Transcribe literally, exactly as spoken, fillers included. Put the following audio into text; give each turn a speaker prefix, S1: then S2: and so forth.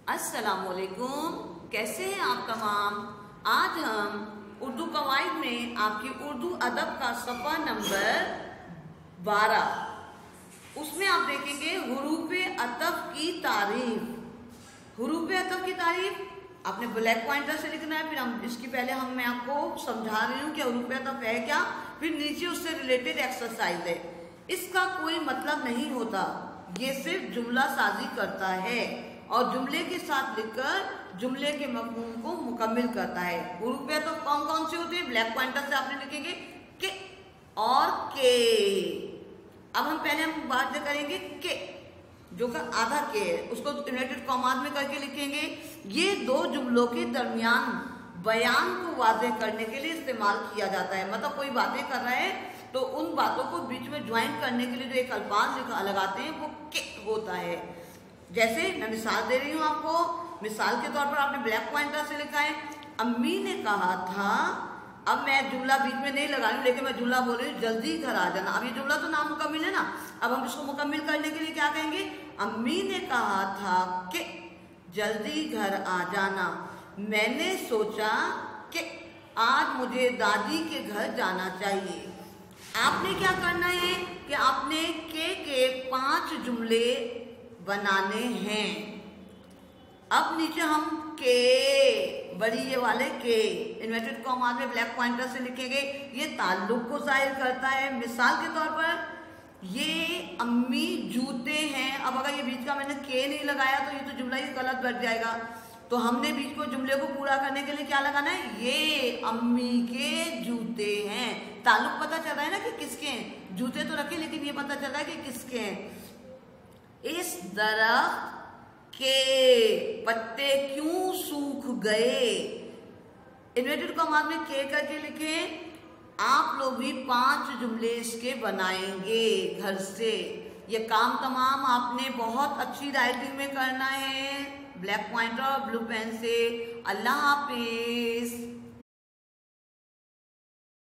S1: अस्सलामुअलैकुम, कैसे हैं आप तमाम। आज हम उर्दू कवायद में आपकी उर्दू अदब का सफ़ा नंबर बारह, उसमें आप देखेंगे हुरूफ़े अतफ़ की तारीफ। हुरूफ़े अतफ़ की तारीफ आपने ब्लैक पॉइंटर से लिखना है। फिर हम इसकी पहले हम मैं आपको समझा रही हूँ कि हुरूफ़े अतफ़ है क्या, फिर नीचे उससे रिलेटेड एक्सरसाइज है। इसका कोई मतलब नहीं होता, ये सिर्फ जुमला साजी करता है और जुमले के साथ लिखकर जुमले के मफ़हूम को मुकम्मिल करता है। हुरूफ़े अतफ़ कौन कौन से होते हैं? ब्लैक पॉइंटर से आपने लिखेंगे के और के। अब हम पहले हम बात करेंगे के, जो का आधा के है, उसको इन्वर्टेड कॉमास में करके लिखेंगे। ये दो जुमलों के दरमियान बयान को वाज़ेह करने के लिए इस्तेमाल किया जाता है। मतलब कोई बातें कर रहा है तो उन बातों को बीच में ज्वाइन करने के लिए जो एक अल्फाज लगाते हैं वो के होता है। जैसे मैं मिसाल दे रही हूँ आपको, मिसाल के तौर पर आपने ब्लैक पॉइंटर से लिखा है अम्मी ने कहा था। अब मैं जुमला बीच में नहीं लगा रही हूँ, लेकिन मैं जुमला बोल रही हूँ जल्दी घर आ जाना। अब ये जुमला तो नामुकम्मिल है ना। अब हम इसको मुकम्मिल करने के लिए क्या कहेंगे? अम्मी ने कहा था कि जल्दी घर आ जाना। मैंने सोचा कि आज मुझे दादी के घर जाना चाहिए। आपने क्या करना है कि आपने के के पांच जुमले बनाने हैं। अब नीचे हम के, बड़ी ये वाले के इन्वर्टेड कॉमा में ब्लैक पॉइंटर से लिखेंगे। ये ताल्लुक को जाहिर करता है। मिसाल के तौर पर ये अम्मी जूते हैं। अब अगर ये बीच का मैंने के नहीं लगाया तो ये तो जुमला ही गलत बैठ जाएगा। तो हमने बीच को जुमले को पूरा करने के लिए क्या लगाना है? ये अम्मी के जूते हैं। ताल्लुक पता चल रहा है ना कि किसके हैं। जूते तो रखे लेकिन ये पता चल रहा है कि किसके हैं। इस दरख्त के पत्ते क्यों सूख गए? इन्वर्टेड कॉमा में के करके लिखे। आप लोग भी पांच जुमले इसके बनाएंगे घर से। ये काम तमाम आपने बहुत अच्छी राइटिंग में करना है, ब्लैक पॉइंटर और ब्लू पेन से। अल्लाह हाफिज।